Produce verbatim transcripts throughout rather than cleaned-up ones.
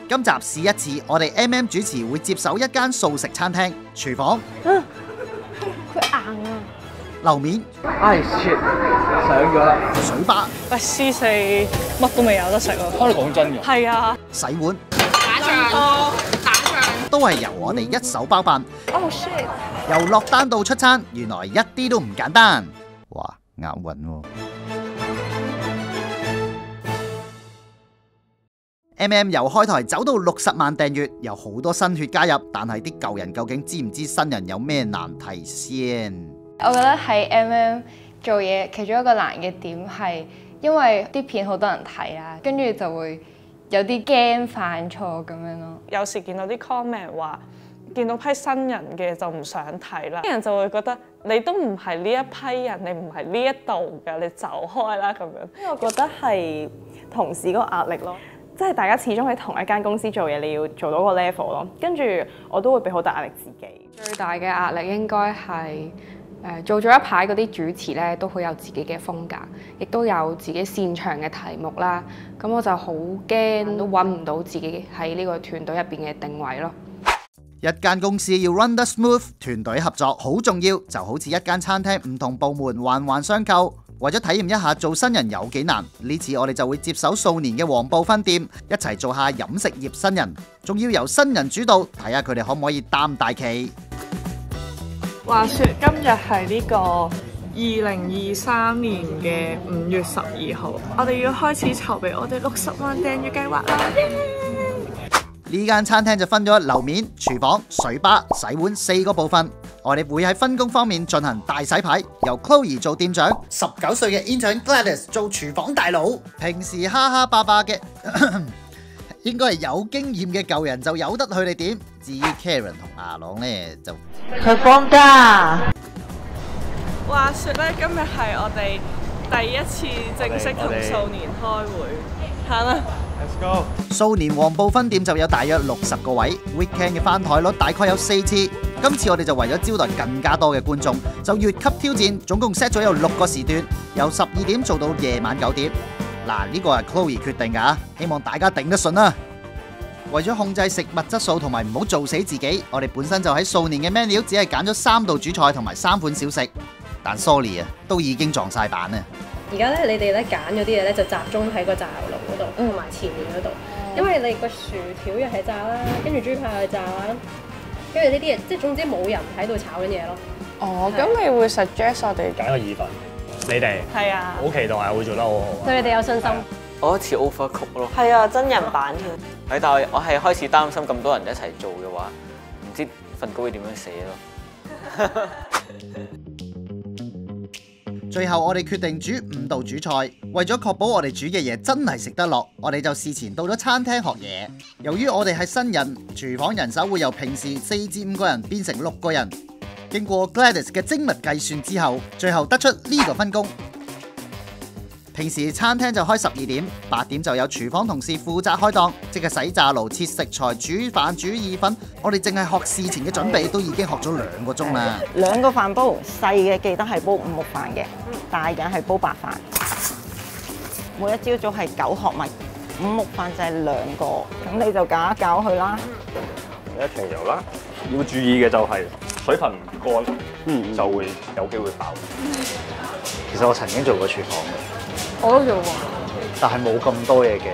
今集試一次，我哋 M M 主持會接手一間素食餐廳廚房。 佢硬啊！ 樓面。 唉 shit， 上咗啦。 水吧。 喂，C 四乜都未有得食啊！ 我哋講真㗎。 係啊。 洗碗。 打醬。打醬。 都係由我哋一手包辦。 Oh shit！ 由落單到出餐，原來一啲都唔簡單。哇，押韻喎。M M 由開台走到六十萬訂閱，有好多新血加入，但係啲舊人究竟知唔知新人有咩難題先？ 我覺得喺 M M 做嘢其中一個難嘅點係，因為啲片好多人睇啊，跟住就會有啲驚犯錯咁樣咯。 有時見到啲 comment 話，見到批新人嘅就唔想睇啦，啲人就會覺得你都唔係呢一批人，你唔係呢一度嘅，你走開啦咁樣。 因為我覺得係同事嗰個壓力咯。即係大家始終喺同一間公司做嘢，你要做到個 level 咯。跟住我都會俾好大壓力自己。 最大嘅壓力應該係誒做咗一排嗰啲主持咧，都好有自己嘅風格，亦都有自己擅長嘅題目啦。咁我就好驚都揾唔到自己喺呢個團隊入邊嘅定位咯。 一間公司要 run 得 smooth， 團隊合作好重要，就好似一間餐廳唔同部門環環相扣。為咗體驗一下做新人有幾難，呢次我哋就會接手數年嘅黃埔分店，一齊做下飲食業新人，仲要由新人主導，睇下佢哋可唔可以擔大旗。 話說今日係呢個二零二三年嘅五月十二號，我哋要開始籌備我哋六十萬訂閱計劃啦！ 呢間餐廳就分咗樓面、廚房、水吧、洗碗四個部分。我哋會喺分工方面進行大洗牌，由 Chloe 做店長，十九歲嘅 intern Gladys 做廚房大佬。平時哈哈霸霸嘅，應該係有經驗嘅舊人就由得佢哋點。至於 Karen 同阿朗呢，就佢放假。 話說咧，今日係我哋第一次正式同數年開會，行啦。 Let's go！ 數年黃埔分店就有大約六十個位 ，weekend 嘅翻台率大概有四次。今次我哋就為咗招待更加多嘅觀眾，就越級挑戰，總共 set 咗有六個時段，由十二點做到夜晚九點。嗱，呢個係 Chloe 決定㗎，希望大家頂得順啦。為咗控制食物質素同埋唔好做死自己，我哋本身就喺數年嘅 menu 只係揀咗三道主菜同埋三款小食，但 sorry 啊，都已經撞晒板啦。 而家咧，你哋咧揀嗰啲嘢咧就集中喺個炸牛爐嗰度，同埋前面嗰度，因為你個薯條又係炸啦，跟住豬扒又係炸啦，跟住呢啲嘢，即係總之冇人喺度炒緊嘢咯。 哦，咁你會 suggest 我哋揀個意粉，你哋係啊， 好期待會做得好好。 對你哋有信心？ 我似 overcook 咯。 係啊，真人版添。 係，但係我係開始擔心咁多人一齊做嘅話，唔知份稿會點樣寫咯。 最後我哋決定煮五道主菜，為咗確保我哋煮嘅嘢真係食得落，我哋就事前到咗餐廳學嘢。由於我哋係新人，廚房人手會由平時四至五個人變成六個人。經過 Gladys 嘅精密計算之後，最後得出呢個分工。平時餐廳就開十二點，八點就有廚房同事負責開檔，即係洗炸爐、切食材、煮飯、煮意粉。我哋淨係學事前嘅準備，都已經學咗兩個鐘啦。 兩個飯煲，細嘅記得係煲五木飯嘅，大嘅係煲白飯。每一朝早係九殼米，五木飯就係兩個，咁你就攪一攪佢啦。 一停油啦，要注意嘅就係水分唔乾，嗯，就會有機會爆。其實我曾經做過廚房嘅。 我都做過， 但係冇咁多嘢嘅。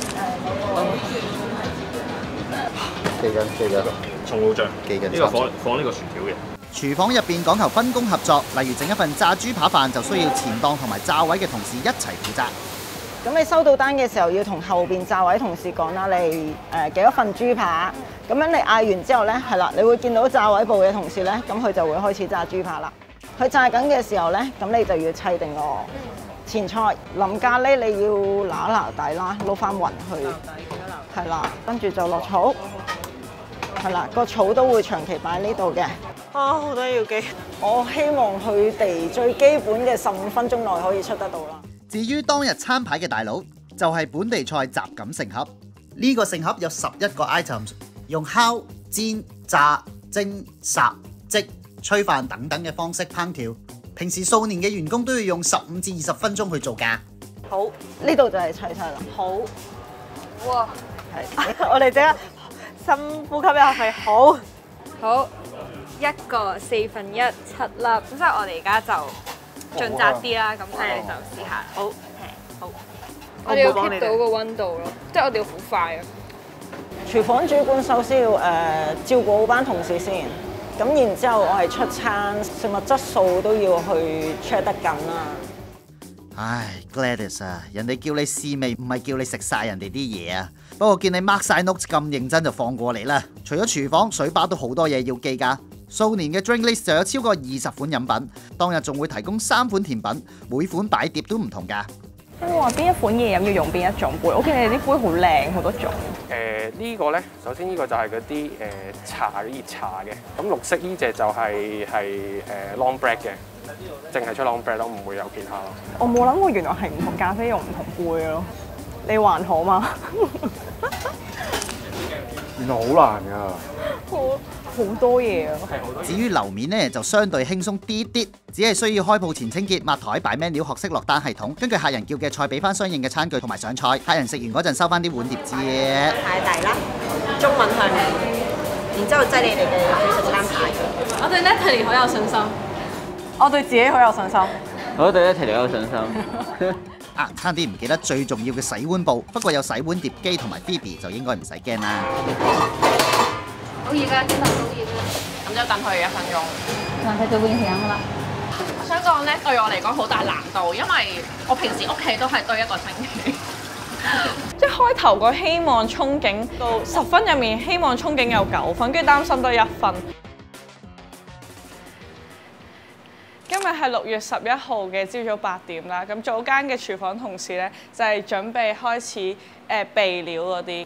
記緊記緊，葱老醬，記緊。呢個放放呢個薯條嘅。 廚房入邊講求分工合作，例如整一份炸豬扒飯就需要前檔同埋炸位嘅同事一齊負責。 咁你收到單嘅時候要同後邊炸位同事講啦，你誒幾多份豬扒？咁樣你嗌完之後咧，係啦，你會見到炸位部嘅同事咧，咁佢就會開始炸豬扒啦。佢炸緊嘅時候咧，咁你就要砌定個前菜，淋咖喱你要揦揦底啦，撈翻勻去，係啦，跟住就落草，係啦，個草都會長期擺喺呢度嘅。 啊，好多要記。 我希望佢哋最基本嘅十五分鐘內可以出得到啦。 至於當日餐牌嘅大佬，就係本地菜雜錦盛盒。呢個盛盒有十一個 items， 用烤、煎、炸、蒸、烚、即、炊飯等等嘅方式烹調。平時數年嘅員工都要用十五至二十分鐘去做㗎。 好，呢度就係砌晒啦。好， 哇， 係，我哋即刻深呼吸一下氣，好。 好，一個四分一七粒，咁即係我哋而家就盡責啲啦，咁我哋就試下。好，好。我哋要 keep 到個溫度咯，即係我哋要好快啊！ 廚房主管首先要誒、呃、照顧好班同事先，咁然之後我係出餐，食物質素都要去 check 得緊啦。 唉 ，Gladys 啊，人哋叫你試味，唔係叫你食晒人哋啲嘢啊。不過見你 mark 晒 notes 咁認真，就放過你啦。除咗廚房，水吧都好多嘢要記㗎。數年嘅 drink list 就有超過二十款飲品，當日仲會提供三款甜品，每款擺碟都唔同㗎。 聽話邊一款嘢飲要用邊一種杯？我見你哋啲杯好靚，好多種。 誒呢個咧，首先呢個就係嗰啲誒茶熱茶嘅，咁綠色呢隻就係係誒 long black 嘅，淨係出 long black 咯，唔會有其他咯。 我冇諗過原來係唔同咖啡用唔同杯咯。你還好嗎？ 原來好難㗎。 好好多嘢啊！ 至於樓面呢，就相對輕鬆啲啲，只係需要開鋪前清潔、抹台、擺 menu、學識落單系統，根據客人叫嘅菜俾翻相應嘅餐具同埋上菜，客人食完嗰陣收翻啲碗碟啫。 太大啦，中文向你，然之後擠你哋嘅美食餐牌。 我對 Natalie 好有信心， 我對自己好有信心。 我對 Natalie 好有信心。 啊，差啲唔記得最重要嘅洗碗布，不過有洗碗碟機同埋 Phoebe 就應該唔使驚啦。 好熱㗎，真係好熱啊！ 咁就等佢一分鐘。 但係就會影㗎啦。 我想講咧，對我嚟講好大難度，因為我平時屋企都係堆一個星期。 即係開頭個希望憧憬到十分入面，希望憧憬有九分，跟住擔心得一分。今日係六月十一號嘅朝早八點啦，咁早間嘅廚房同事咧就係準備開始誒、呃、備料嗰啲。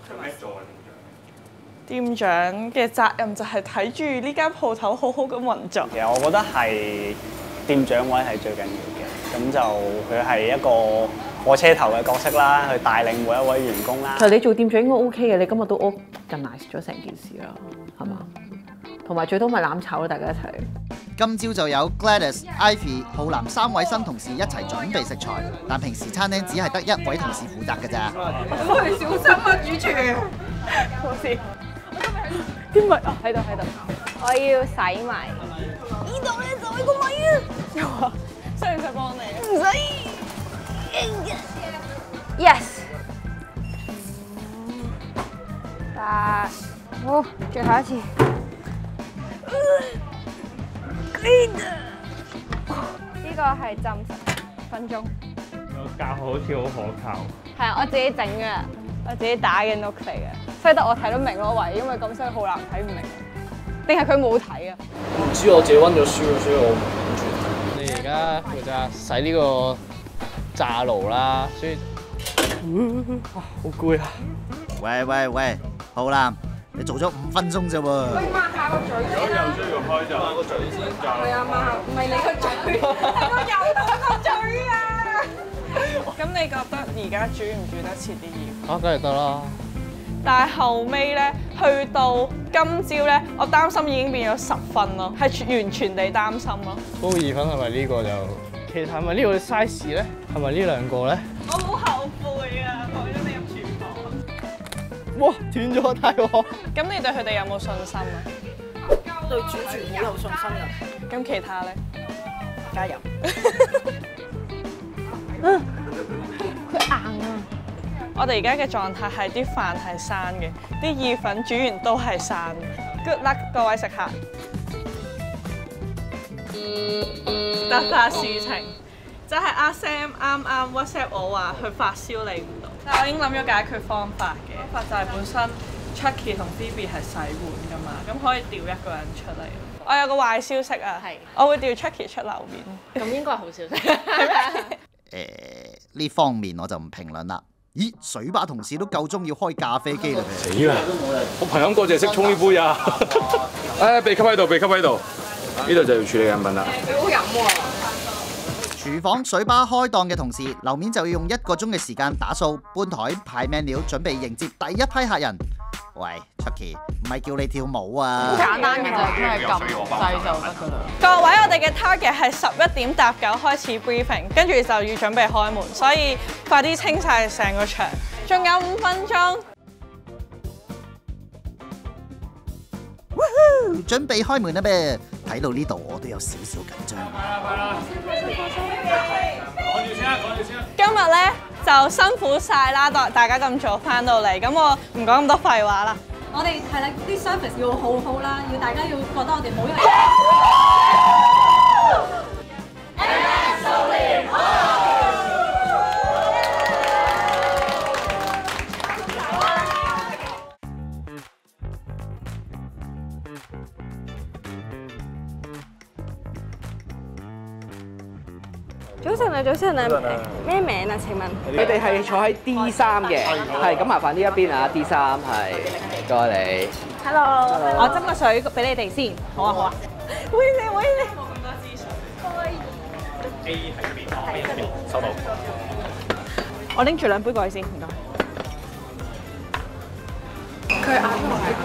店長嘅責任就係睇住呢間鋪頭好好咁運作。 其實我覺得係店長位係最緊要嘅，咁就佢係一個火車頭嘅角色啦，去帶領每一位員工啦。 其實你做店長應該 OK 嘅，你今日都 organize 咗成件事啦，係嘛？同埋最多咪攬炒咯，大家一齊。 今朝就有 Gladys、Ivy、浩南三位新同事一齊準備食材，但平時餐廳只係得一位同事負責㗎咋。 咁佢小心啊，主廚。 冇事。啲咪啊喺度喺度。 我要洗埋。 呢度咧就係個米啊！ 又話使唔使幫你？ 唔使。 Yes。八，好，最後一次。呢個係浸十分鐘。 個教好似好可靠。 係啊，我自己整嘅，我自己打嘅 note 嚟嘅，所以得我睇得明咯，喂，因為咁所以好難睇唔明。定係佢冇睇啊？ 唔知我自己溫咗書，所以我唔諗住睇。你而家負責洗呢個炸爐啦，所以好攰啊！ 喂喂喂，浩南，你做咗五分鐘啫喎。 抹下個嘴先啦。 有需要開就抹個嘴先炸。 係啊，抹下，唔係你個嘴，係個油同個嘴啊！ 咁你覺得而家煮唔煮得切啲嘢？ 啊，梗係得啦。 但係後尾咧，去到今朝咧，我擔心已經變咗十分咯，係完全地擔心咯。 煲意粉係咪呢個就？其實係咪呢個 size 咧？係咪呢兩個咧？ 我好後悔啊，放咗你入廚房。 哇！斷咗太喎！ 咁你對佢哋有冇信心啊？ 對主廚好有信心嘅。 咁其他咧？ 加油！ 佢硬啊！ 我哋而家嘅狀態係啲飯係生嘅，啲意粉煮完都係生。Good luck 各位食客。突發事情就係阿 Sam 啱啱 WhatsApp 我話佢發燒嚟唔到，但係我已經諗咗解決方法嘅，方法就係本身 Chucky 同 Phoebe 係洗碗噶嘛，咁可以調一個人出嚟。我有個壞消息啊，係我會調 Chucky 出樓面。 咁應該係好消息，係咩？ 誒呢方面我就唔評論啦。咦，水吧同事都夠鐘要開咖啡機啦！ 死啦！我朋友哥淨係識沖呢杯啊！誒，秘笈喺度，秘笈喺度，呢度就要處理飲品啦。 幾好飲喎！ 廚房水吧開檔嘅同事，樓面就要用一個鐘嘅時間打掃、搬台、派 menu，準備迎接第一批客人。喂 ，Chucky， 唔係叫你跳舞啊！ 好簡單嘅啫，真係撳掣就得㗎啦。 各位，我哋嘅 target 係十一點搭九開始 briefing， 跟住就要準備開門，所以快啲清晒成個場，仲有五分鐘。 準備開門啦咩？睇到呢度我都有少少緊張。 今日咧就辛苦晒啦，大大家咁早翻到嚟，咁我唔講咁多廢話啦。 我哋係啦，啲 service 要好好啦，要大家要覺得我哋冇人。 早晨啊，早晨啊，咩名啊？請問佢哋係坐喺 D 三嘅，係咁麻煩呢一邊啊 ，D 三係，唔該你。 Hello， 我斟個水俾你哋先，好啊好啊。唔好意思，唔好意思。冇咁多資訊。A 喺邊？喺嗰邊。收到。我拎住兩杯過去先，唔該。佢嗌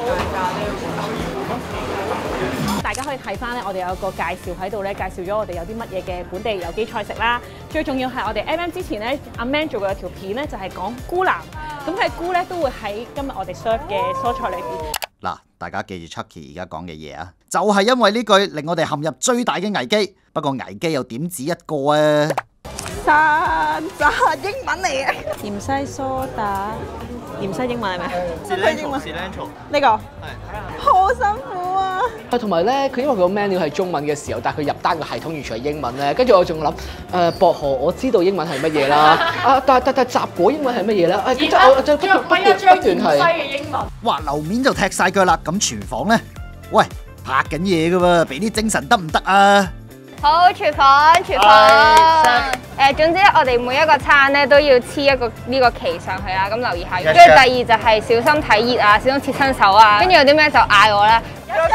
大家可以睇翻咧，我哋有個介紹喺度咧，介紹咗我哋有啲乜嘢嘅本地有機菜式啦。最重要係我哋 M M 之前咧，阿 Man 做過有條片咧，就係講菇腩。咁佢菇咧都會喺今日我哋 serve 嘅蔬菜裏邊。 嗱，大家記住 Chucky 而家講嘅嘢啊，就係因為呢句令我哋陷入最大嘅危機。不過危機又點止一個啊？ 山楂英文嚟嘅，芫茜蘇打，芫茜英文係咩？英文。呢個係好辛苦啊！ 啊，同埋咧，佢因為佢個 menu 係中文嘅時候，但係佢入單個系統完全係英文咧，跟住我仲諗誒薄荷，我知道英文係乜嘢啦。啊，但但但雜果英文係乜嘢咧？啊，即係我就不斷不斷不斷係。 哇！樓面就踢晒腳啦，咁廚房咧，喂，拍緊嘢㗎喎，俾啲精神得唔得啊？ 好，廚房，廚房。誒，總之咧，我哋每一個餐咧都要黐一個呢個旗上去啦，咁留意下。跟住第二就係小心睇熱啊，小心切親手啊。跟住有啲咩就嗌我啦。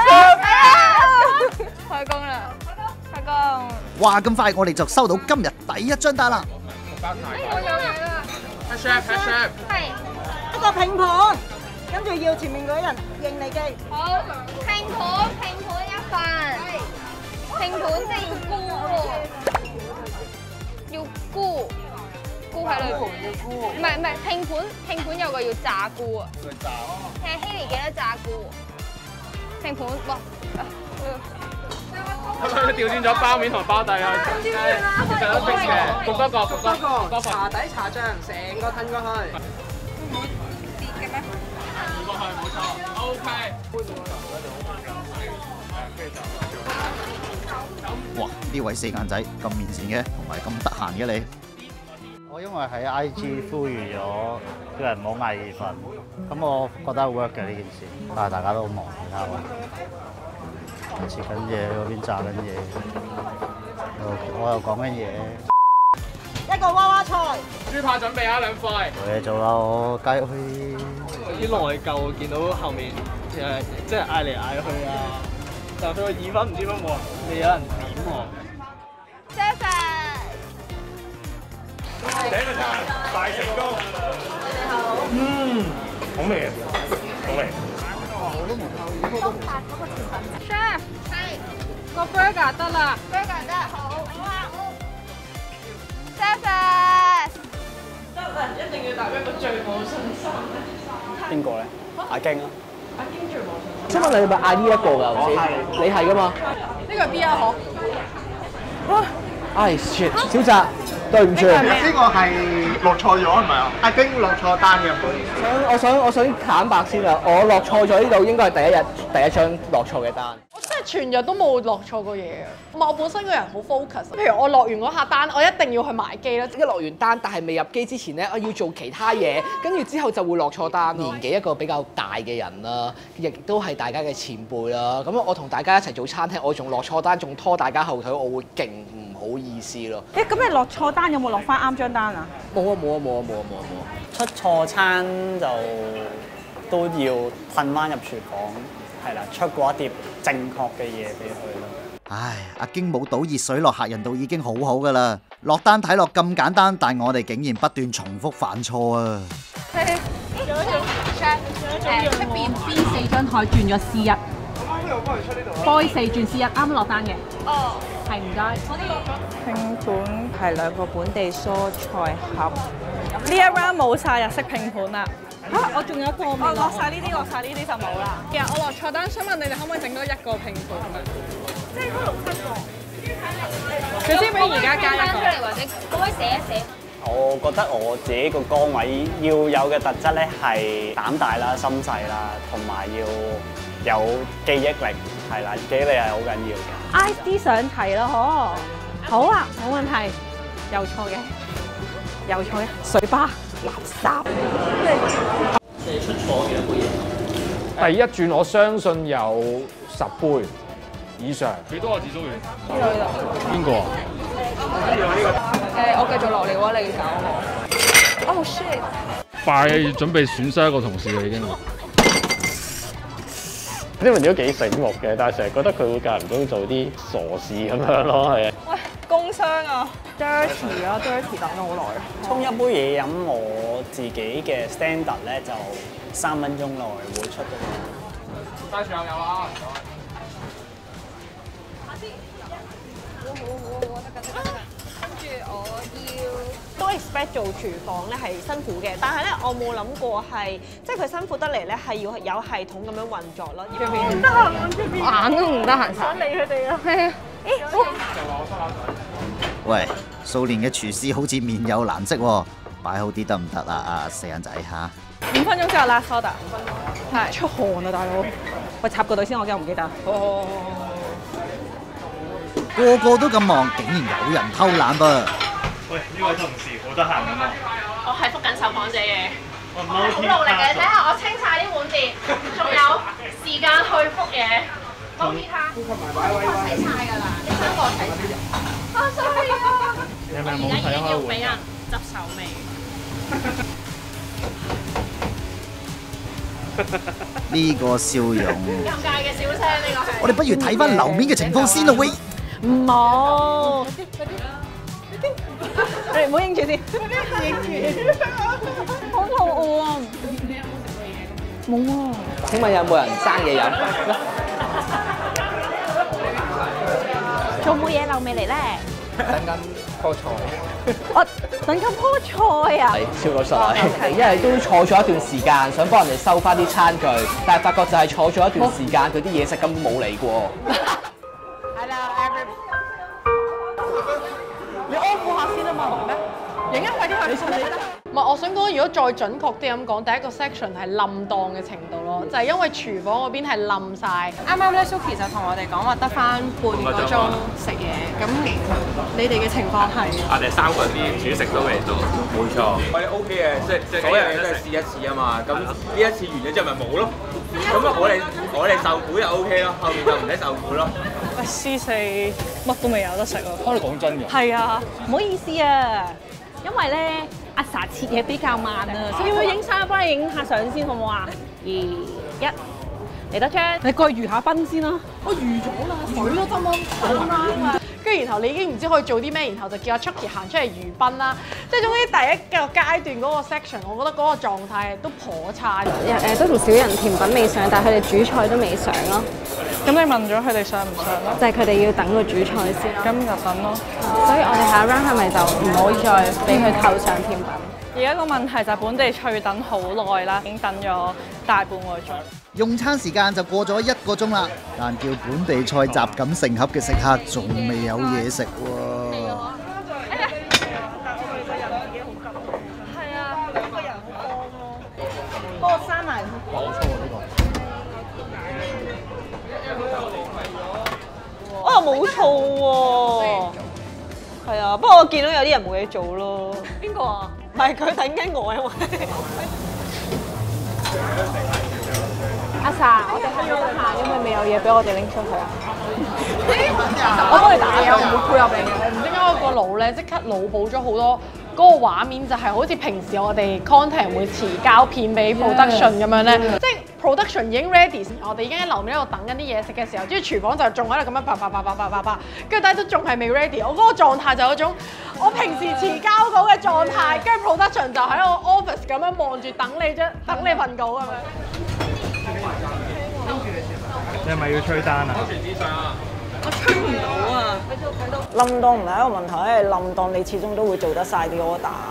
開工啦！開工！ 哇！咁快我哋就收到今日第一張單啦。 我有嘢啦。 係 chef， 係 chef。 係。 一個拼盤，跟住要前面嗰人應你機。 好，拼盤，拼盤一份。拼盤即係要菇喎，要菇，菇喺裏邊。唔係唔係，拼盤拼盤有個要炸菇啊。炸。係希尼記得炸菇。拼盤哇！ 佢調轉咗包面同包底啊！其實都冰嘅，焗多個，焗多個，茶底茶醬成個吞過去。 唔會跌嘅咩？ 移過去冇錯 ，OK。 哇！呢位四眼仔咁面善嘅，同埋咁得閒嘅你。 我因為喺 I G 呼籲咗叫人唔好嗌意粉，咁我覺得 work 嘅呢件事，但係大家都好忙，你睇下我切緊嘢，嗰邊炸緊嘢，我又講緊嘢。 一個娃娃菜， 豬扒準備啊兩塊。 冇嘢做啦，我繼續。 有啲內疚，見到後面誒即係嗌嚟嗌去啊！但係佢個意粉唔知乜冇人，未有人點喎。 第一個餐大成功。嗯，好味啊，好味。 Chef， 係個 burger 得啦 ，burger 得，好，好啊，好。Chef， 得啦，一定要答一個最冇信心嘅。 邊個咧？阿京啊。 阿京最冇信心。 請問你係咪嗌呢一個㗎？頭先你係㗎嘛？ 呢個係 B 啊？可？ 唉 shit， 小澤，對唔住。 呢個係落錯咗係咪啊？阿京落錯單嘅。 我想我想坦白先啊，我落錯咗呢度應該係第一日第一張落錯嘅單。 我真係全日都冇落錯過嘢啊！唔係我本身個人好 focus，譬如我落完嗰下單，我一定要去埋機啦。 一落完單，但係未入機之前咧，我要做其他嘢，跟住之後就會落錯單。年紀一個比較大嘅人啦，亦都係大家嘅前輩啦。咁我同大家一齊做餐廳，我仲落錯單，仲拖大家後腿，我會勁唔好意思咯。 誒，咁你落錯單有冇落翻啱張單啊？ 冇啊冇啊冇啊冇啊冇啊冇啊！ 出錯餐就都要褪翻入廚房，係啦，出過一碟正確嘅嘢俾佢咯。 唉，阿京冇倒熱水落客人度已經好好噶啦，落單睇落咁簡單，但我哋竟然不斷重複犯錯啊！ 誒，出邊 B 四張台轉咗 C 一 ，Boy 四轉 C 一，啱啱落單嘅。哦，係唔該。 拼盤係兩個本地蔬菜盒，呢一 round 冇晒日式拼盤啦。 嚇！我仲有一個未落晒呢啲，落晒呢啲就冇啦。其實我落菜單，想問你哋可唔可以整多一個拼盤咁樣？即係嗰六七個。佢知唔知而家加一個？出嚟或者可唔可以寫一寫？ 我覺得我自己個崗位要有嘅特質咧係膽大啦、心細啦，同埋要有記憶力，係啦，記憶力係好緊要嘅。 I D 上題啦，嗬。好啊，冇問題。有錯嘅，有錯嘅，水吧垃圾。 你出錯幾多杯嘢？第一轉我相信有十杯以上。幾多個字蘇遠？ 呢度呢度。 邊個啊？ 誒，我繼續落嚟喎，你搞我。Oh shit！ 快要準備損傷一個同事啦已經。 呢個都幾醒目嘅，但係成日覺得佢會間唔中做啲傻事咁樣咯，係啊。 喂，工傷啊 ！dirty 啊 ，dirty 等咗好耐。 沖一杯嘢飲，我自己嘅 standard 咧就三分鐘內會出到。 街上有啊！ 好好好，得㗎得㗎得㗎。跟住我要都 expect 做廚房咧係辛苦嘅，但係咧我冇諗過係即係佢辛苦得嚟咧係要有系統咁樣運作咯。 出邊唔得閒揾出邊，眼都唔得閒想理佢哋啊！係啊， 喂，數年嘅廚師好似面有難色喎，擺好啲得唔得啊？啊，四眼仔嚇。 五分鐘之後啦 ，soda。係出汗啊，大佬！喂，插個隊先，我驚我唔記得。好好好好好。 個個都咁忙，竟然有人偷懶噃！ 喂，呢位同事好得閒㗎嘛？ 我係覆緊受訪者嘅， 我好努力嘅，睇下我清晒啲碗碟，仲有時間去覆嘢。multi-task，我睇晒㗎啦，呢三個睇晒。啊 sorry 啊！ 你係咪冇而家已經睇開會要俾人執手尾。 呢個笑容， 尷尬嘅笑聲呢個係。 我哋不如睇翻樓面嘅情況先啦，喂！ 唔好，你唔好影住先， 影住。好肚餓啊！冇啊！ 請問有冇人生嘢飲？ 仲冇嘢漏未嚟咧？ 等緊棵菜。 我等緊棵菜啊！ 係超過晒，因為都坐咗一段時間，想幫人哋收翻啲餐具，但係發覺就係坐咗一段時間，佢啲嘢食根本冇嚟過。 你安撫下先啊嘛，唔咩？影一快啲去！你信你得。 唔係，我想講，如果再準確啲咁講，第一個 section 係冧檔嘅程度咯，就係因為廚房嗰邊係冧晒。啱啱咧 Suki 就同我哋講話得翻半個鐘食嘢，咁你哋嘅情況係？ 我哋三個啲煮食都未到，冇錯。我哋 OK 嘅，即係即係所有嘢都係試一次啊嘛。咁呢一次完咗之後咪冇咯。咁啊，我哋我哋受苦就 OK 咯，後面就唔使受苦咯。 喂 C 四乜都未有得食啊！ 我哋講真㗎。 係啊， 唔好意思啊，因為咧阿 sa 切嘢比較慢啊，所以要影相幫你影下相先好唔好啊？二一，嚟多張。 你過去預下賓先啦。我預咗啦，水都得嘛，好啱啊！ 跟住然後你已經唔知可以做啲咩，然後就叫阿 Chucky 行出嚟娛賓啦。即係總之第一個階段嗰個 section，我覺得嗰個狀態都頗差。 誒都同小人甜品未上，但係佢哋主菜都未上咯。 咁你問咗佢哋上唔上咯？ 就係佢哋要等個主菜先咯。 咁就等咯。 所以我哋下一 round 係咪就唔可以再俾佢扣上甜品？ 而家個問題就係本地菜等好耐啦，已經等咗大半個鐘。 用餐時間就過咗一個鐘啦，但叫本地菜集錦成盒嘅食客仲未有嘢食喎。 係啊，兩個人好乾咯。幫我閂埋。 冇錯喎呢個。 哦，冇錯喎。係啊，不過我見到有啲人冇嘢做咯。 邊個啊？ 唔係佢等緊我，因為。 阿 sa，我哋係咪得閒？因為未有嘢俾我哋拎出去啊。 我幫你打嘢，我唔會配合你嘅。唔知點解我個腦咧即刻腦補咗好多嗰個畫面，就係好似平時我哋 content 會遲膠片俾 production 咁樣咧，即係 production 已經 ready， 我哋已經喺樓面喺度等緊啲嘢食嘅時候，跟住廚房就仲喺度咁樣啪啪啪啪啪啪啪，跟住但係都仲係未 ready。我嗰個狀態就有種我平時遲交稿嘅狀態，跟住 production 就喺我 office 咁樣望住等你啫，等你份稿咁樣。 你係咪要催單啊？ 我吹唔到啊！ 冧檔唔係一個問題，因為冧檔你始終都會做得晒啲 order。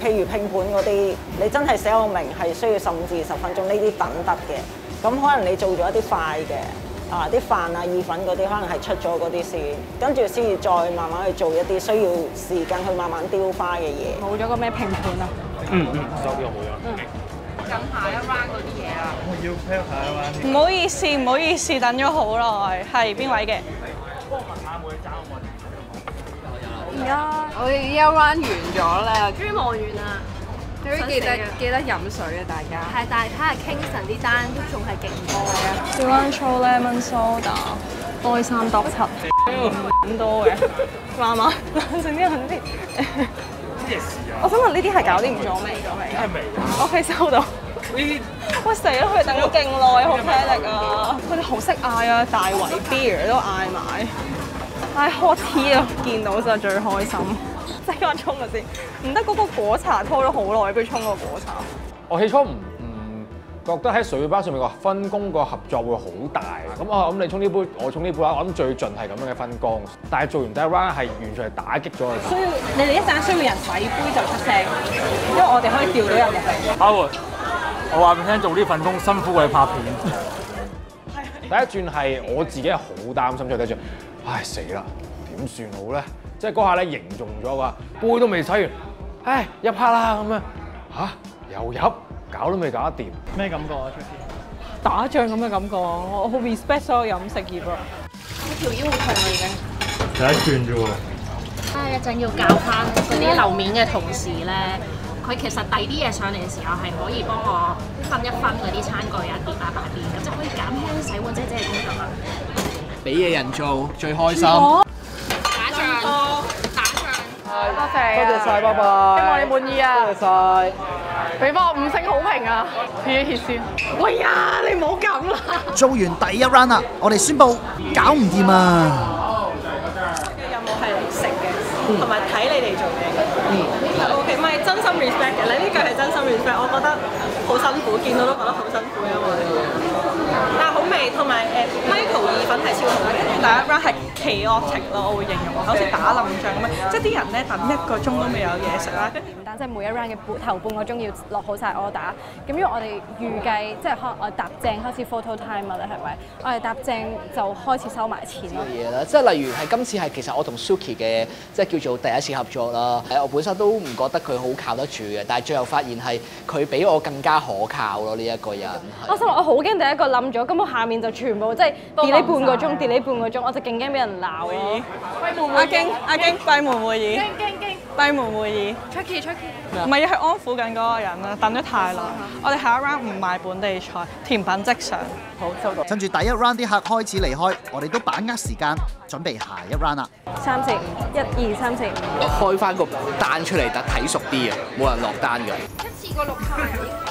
譬如拼盤嗰啲，你真係寫到明係需要十五至二十分鐘，呢啲等得嘅。咁可能你做咗一啲快嘅，啊啲飯啊意粉嗰啲，可能係出咗嗰啲先，跟住先至再慢慢去做一啲需要時間去慢慢雕花嘅嘢。 冇咗個咩拼盤啊？ 嗯嗯，手邊我冇咗。 嗯。咁下一 round 嗰啲嘢啊？ 我要 pair 下一 round。 唔好意思，唔好意思，等咗好耐。係邊位嘅？ 幫我問下每爭我問。 而家我哋一 round 完咗啦，終於望完啦。最記得記得飲水啊，大家。係，但係睇下 Kingston 啲單都仲係勁多嘅。 小灣粗 lemon soda，開三得七，咁多嘅，慢慢冷靜啲，冷靜啲。 咩事啊？ 我想問呢啲係搞掂咗未？ 係未啊 ？OK， 收到。呢啲喂死啦！佢哋等咗勁耐，好吃力啊！佢哋好識嗌啊，大圍 beer 都嗌埋。嗌 hot tea 啊！見到就最開心。即刻沖下先，唔得嗰個果茶拖咗好耐，不如沖個果茶。 我起初唔唔覺得喺水吧上面個分工個合作會好大，咁我諗你沖呢杯，我沖呢杯啦，我諗最盡係咁樣嘅分工。但係做完第一 round 係完全係打擊咗佢。 需要你哋一陣需要人洗杯就出聲，因為我哋可以調到人入嚟。 阿活，我話俾你聽，做呢份工辛苦過你拍片。第一轉係我自己係好擔心，最第一轉，唉死啦，點算好咧？即係嗰下咧凝重咗話，杯都未洗完，唉入客啦咁樣，嚇又入，搞都未搞得掂，咩感覺啊 Jackie？ 打仗咁嘅感覺，我好 respect 所有飲食業啊！ 我條腰好痛啊已經。 第一轉啫喎。 啊一陣要教翻嗰啲樓面嘅同事咧，佢其實遞啲嘢上嚟嘅時候係可以幫我分一分嗰啲餐具啊碟啊擺邊，咁就可以減輕洗碗姐姐嘅工作啦。 俾嘢人做最開心。 打仗，打仗。 多謝， 多謝晒，拜拜。 希望你滿意啊！ 多謝晒。 俾翻我五星好評啊！歇一歇先。喂呀，你唔好咁啦！ 做完第一 round 啦，我哋宣布搞唔掂啊！ 有冇係食嘅，同埋睇你哋做嘢嘅。嗯。O K， 唔係真心 respect 嘅，你呢句係真心 respect，我覺得好辛苦，見到都覺得好辛苦，因為。但係好味，同埋誒 Michael 意粉係超好嘅，跟住第一 round 係 chaotic 咯，我會形容好似打冧仗咁樣，即係啲人咧等一個鐘都未有嘢食啦，跟住唔單即係每一 round 嘅頭半個鐘要落好晒 order，咁因為我哋預計即係可能我哋搭正開始 photo time 啦，係咪？我哋搭正就開始收埋錢咯。 嘢啦，即係例如係今次係其實我同 Suki 嘅即係叫做第一次合作啦。誒，我本身都唔覺得佢好靠得住嘅，但係最後發現係佢比我更加可靠咯。呢一個人。 我心諗我好驚第一個冧咗，咁我下面就全部即係 delay 半個鐘 delay 半個鐘，我就勁驚俾人鬧咯。 阿京阿京閉門會議， 京京京閉門會議 ，Tricky Tricky， 唔係要去安撫緊嗰個人啦，等咗太耐。我哋下一 round 唔賣本地菜，甜品即上。好收到。 趁住第一 round 啲客開始離開，我哋都把握時間準備下一 round 啦。 三四五，一二三四五。 開翻個單出嚟，得睇熟啲啊，冇人落單㗎。 一次過六派。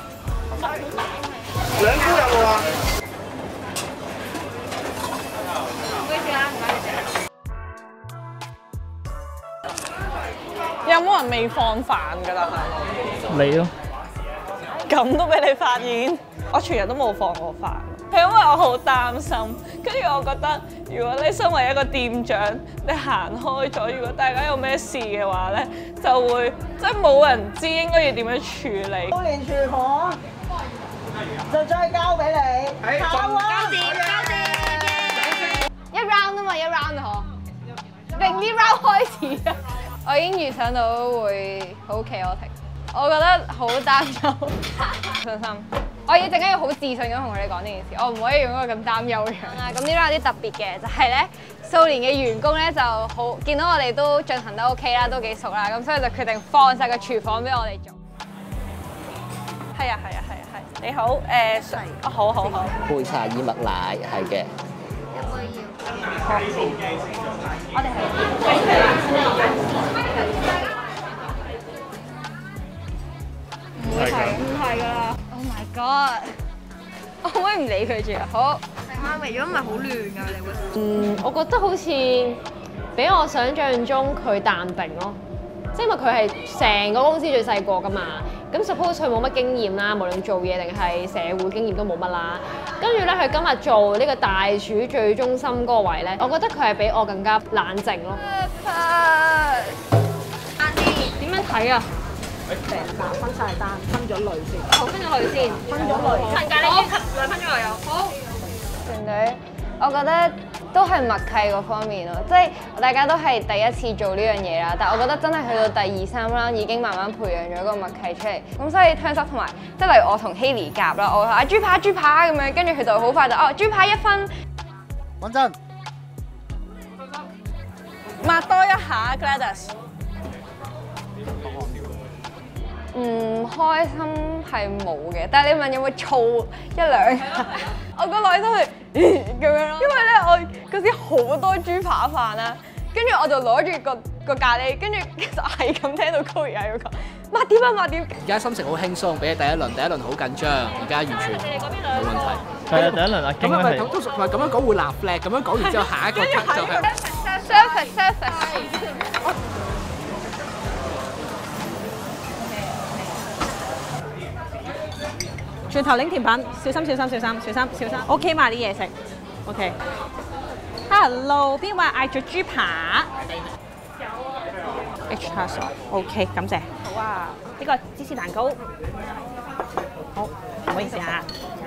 兩杯有冇啊？ 有冇人未放飯㗎啦？ 你咯。 咁都俾你發現，我全日都冇放過飯，係因為我好擔心。跟住我覺得，如果你身為一個店長，你行開咗，如果大家有咩事嘅話咧，就會即係冇人知應該要點樣處理。 到連廚房就再交俾你。 交掂，交掂。一 round 啊嘛，一 round 啊嗬，定呢 round 開始啊！我已經預想到會好 chaotic，我覺得好擔憂，信心。我要陣間要好自信咁同佢哋講呢件事，我唔可以用一個咁擔憂嘅樣啦。咁呢 round 有啲特別嘅，就係咧數年嘅員工咧就好見到我哋都進行得 OK 啦，都幾熟啦，咁所以就決定放晒個廚房俾我哋做。 係啊係啊係啊係，你好誒，哦好好好。 杯茶燕麥奶係嘅。 有冇要？好。我哋係。唔會係，唔係㗎啦。Oh my god！我可唔可以唔理佢住啊？好。媽咪，如果唔係好亂㗎，你會。 嗯，我覺得好似比我想象中佢淡定咯，即係因為佢係成個公司最細個㗎嘛。咁 suppose 佢冇乜經驗啦，無論做嘢定係社會經驗都冇乜啦。跟住咧，佢今日做呢個大廚最中心嗰個位咧，我覺得佢係比我更加冷靜咯。 慢啲， 點樣睇啊？ 成紮分晒單，分咗類先。 好，分咗類先， 分咗類。 陳咖喱先吸兩分鐘內有。好。 團隊，我覺得都係默契嗰方面咯，即係大家都係第一次做呢樣嘢啦，但係我覺得真係去到第二三 round 已經慢慢培養咗個默契出嚟，咁所以turns up同埋即係例如我同 Hailey 夾啦，我話啊豬扒豬扒咁樣，跟住佢就好快就哦豬扒一分。 穩陣。 抹多一下 Gladys。 唔開心係冇嘅，但係你問有冇燥一兩下，我個內心係咁樣咯。因為咧，我嗰時好多豬扒飯啦，跟住我就攞住個個咖喱，跟住就係咁聽到 Chloe 喺度講抹點啊抹點。 而家心情好輕鬆，比起第一輪，第一輪好緊張，而家完全冇問題。 係啊，第一輪阿京咁係咪通常咁樣講會立 flag，咁樣講完之後下一個 cut 就係 surface surface。 轉頭拎甜品，小心小心小心小心小心 ，OK 嘛啲嘢食 ，OK。Hello， 邊位嗌咗豬扒 ？Extra sauce，OK， 感謝。好啊，呢個芝士蛋糕，好，唔好意思啊，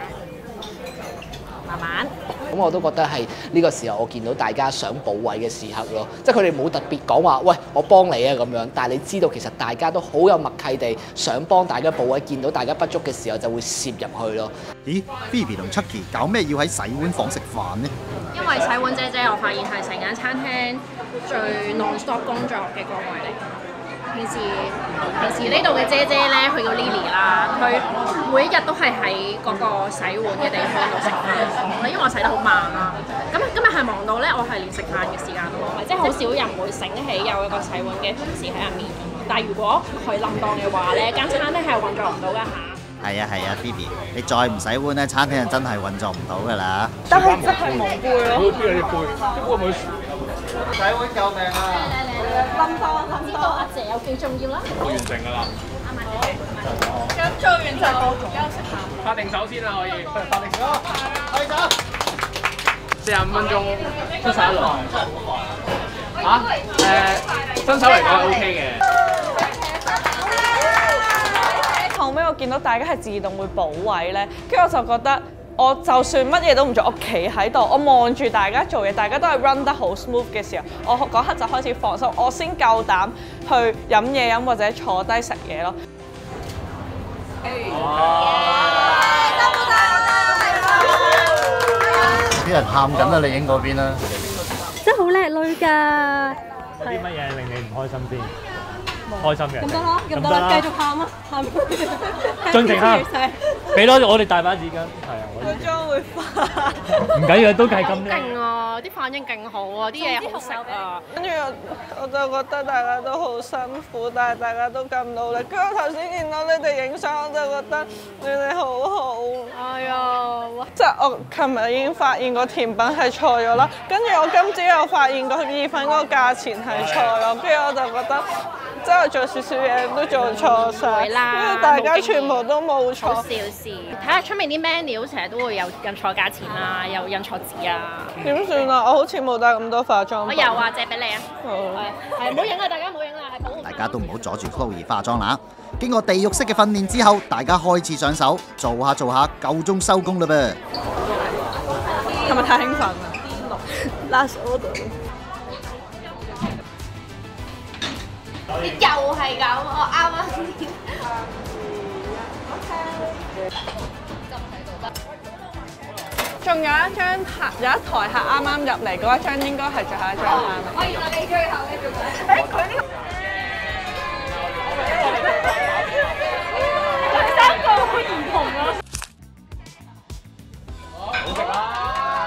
慢慢。 咁我都覺得係呢個時候，我見到大家想補位嘅時刻咯，即係佢哋冇特別講話，喂，我幫你啊咁樣，但係你知道其實大家都好有默契地想幫大家補位，見到大家不足嘅時候就會攝入去咯。 咦 ，Phoebe 同 Chucky 搞咩要喺洗碗房食飯呢？ 因為洗碗姐姐，我發現係成間餐廳最 non-stop 工作嘅崗位嚟。平時平時呢度嘅姐姐咧，去到 Lily 啦，佢每一日都係喺嗰個洗碗嘅地方度食飯。因為我洗得好慢啦，咁今日係忙到咧，我係連食飯嘅時間都冇，即係好少人會醒起有一個洗碗嘅同事喺入面。但係如果佢冧檔嘅話咧，間餐廳係運作唔到㗎嚇。 係啊係啊 ，Phoebe， 你再唔洗碗咧，餐廳就真係運作唔到㗎啦。 但係真係冇杯咯。 邊有隻杯？啲杯咪洗碗救命啊！ 冧檔冧知道阿姐有幾重要啦。 完成㗎啦。 咁做完就休息下。 發定手先啦，可以。 發定手，開手。 四十五分鐘出手一輪。嚇？誒，新手嚟講係 OK 嘅。 後尾我見到大家係自動會補位咧，跟住我就覺得，我就算乜嘢都唔做，我企喺度，我望住大家做嘢，大家都係 run 得好 smooth 嘅時候，我嗰刻就開始放鬆，我先夠膽去飲嘢飲或者坐低食嘢咯。 啲人喊緊啊！你影嗰邊啦。 真係好叻女㗎。 有啲乜嘢令你唔開心先？開心嘅。 咁得啦，咁得啦，繼續喊啊，喊。 盡情喊。俾多我哋大把紙巾。係啊，我我將會發。 唔緊要，都係咁靚。 勁啊！啲反應勁好啊，啲嘢好食啊。 跟住我就覺得大家都好辛苦，但係大家都咁努力。跟住我頭先見到你哋影相，我就覺得你哋好好。 哎呀！ 即係我琴日已經發現個甜品係錯咗啦，跟住我今朝又發現個意粉嗰個價錢係錯咗，跟住我就覺得。即係做少少嘢都做錯晒，因為大家全部都冇錯。 好小事，睇下出面啲 menu 成日都會有印錯價錢啦，有印錯字啊。 點算啊？我好似冇帶咁多化妝品。 我有啊，借俾你啊。好。係，唔好影啊！大家唔好影啦，係保護。 大家都唔好阻住 Chloe 化妝啦。經過地獄式嘅訓練之後，大家開始上手，做下做下，夠鐘收工啦噃。 係咪太興奮啦 ？Last order。 又係咁，我啱啱仲有一張客，有一台客啱啱入嚟嗰一張應該係最後一張啦。 我原來你最後嘅做咩？誒佢呢個第三個好唔同啊！ 好食啦！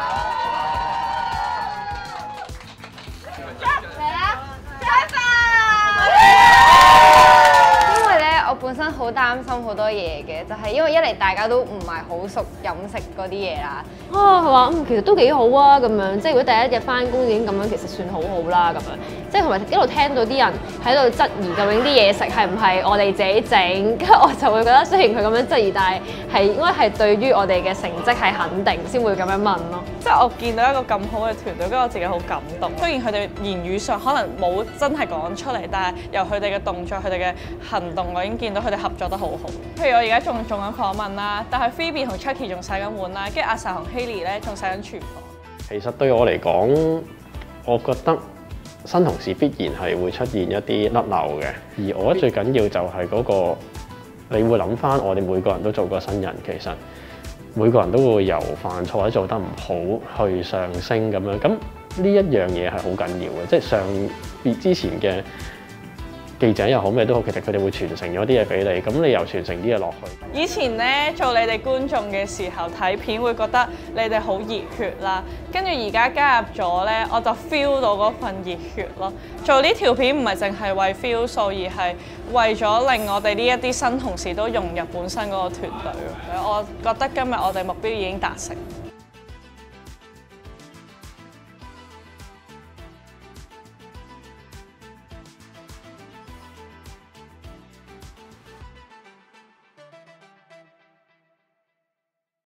本身好擔心好多嘢嘅，就係因為一嚟大家都唔係好熟飲食嗰啲嘢啦。 啊，佢話嗯其實都幾好啊咁樣，即係如果第一日翻工已經咁樣，其實算好好啦咁樣。 即係同埋一路聽到啲人喺度質疑究竟啲嘢食係唔係我哋自己整，跟住我就會覺得雖然佢咁樣質疑，但係係應該係對於我哋嘅成績係肯定先會咁樣問咯。 即係我見到一個咁好嘅團隊，跟住我自己好感動。雖然佢哋言語上可能冇真係講出嚟，但係由佢哋嘅動作、佢哋嘅行動，我已經見到佢哋合作得好好。譬如我而家仲做緊訪問啦，但係 Phoebe 同 Chucky 仲洗緊碗啦，跟住阿 Sa 同 Hailey 咧仲洗緊廚房。 其實對我嚟講，我覺得新同事必然係會出現一啲甩漏嘅，而我覺得最緊要就係嗰個，你會諗翻我哋每個人都做過新人，其實每個人都會由犯錯或者做得唔好去上升咁樣，咁呢一樣嘢係好緊要嘅，即係上別之前嘅記者又好咩都好，其實佢哋會傳承咗啲嘢俾你，咁你又傳承啲嘢落去。 以前咧做你哋觀眾嘅時候睇片會覺得你哋好熱血啦，跟住而家加入咗咧，我就 feel 到嗰份熱血咯。做呢條片唔係淨係為 feel 數，而係為咗令我哋呢一啲新同事都融入本身嗰個團隊。我覺得今日我哋目標已經達成。